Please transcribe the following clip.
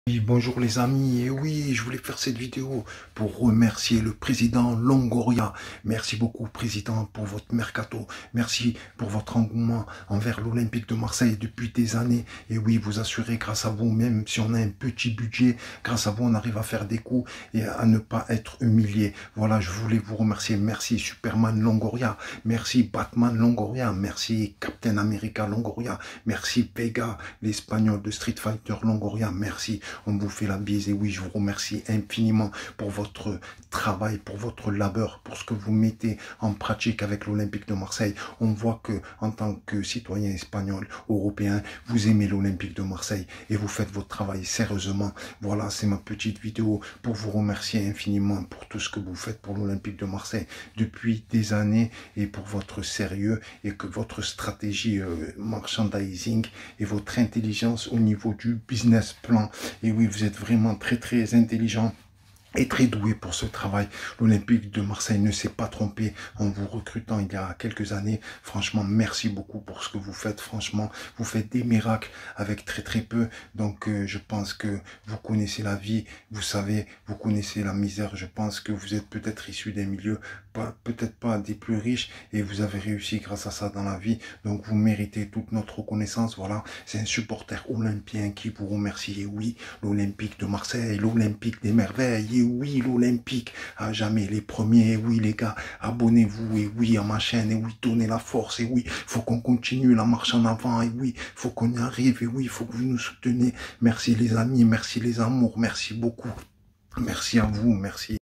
Oui, bonjour les amis, et oui, je voulais faire cette vidéo pour remercier le président Longoria. Merci beaucoup président pour votre mercato, merci pour votre engouement envers l'Olympique de Marseille depuis des années. Et oui, vous assurez grâce à vous, même si on a un petit budget, grâce à vous on arrive à faire des coups et à ne pas être humilié. Voilà, je voulais vous remercier, merci Superman Longoria, merci Batman Longoria, merci Captain America Longoria, merci Vega, l'Espagnol de Street Fighter Longoria, merci. On vous fait la bise et oui, je vous remercie infiniment pour votre travail, pour votre labeur, pour ce que vous mettez en pratique avec l'Olympique de Marseille. On voit que en tant que citoyen espagnol, européen, vous aimez l'Olympique de Marseille et vous faites votre travail sérieusement. Voilà, c'est ma petite vidéo pour vous remercier infiniment pour tout ce que vous faites pour l'Olympique de Marseille depuis des années et pour votre sérieux et que votre stratégie merchandising et votre intelligence au niveau du business plan. Et oui, vous êtes vraiment très intelligent et très doué pour ce travail. L'Olympique de Marseille ne s'est pas trompé en vous recrutant il y a quelques années. Franchement, merci beaucoup pour ce que vous faites. Franchement, vous faites des miracles avec très peu. Donc, je pense que vous connaissez la vie. Vous savez, vous connaissez la misère. Je pense que vous êtes peut-être issu des milieux, peut-être pas des plus riches, et vous avez réussi grâce à ça dans la vie. Donc, vous méritez toute notre reconnaissance. Voilà, c'est un supporter olympien qui vous remercie. Et oui, l'Olympique de Marseille, l'Olympique des merveilles. Et oui, l'Olympique, à jamais les premiers. Et oui, les gars, abonnez-vous. Et oui, à ma chaîne. Et oui, donnez la force. Et oui, faut qu'on continue la marche en avant. Et oui, faut qu'on y arrive. Et oui, faut que vous nous souteniez. Merci les amis, merci les amours, merci beaucoup. Merci à vous, merci.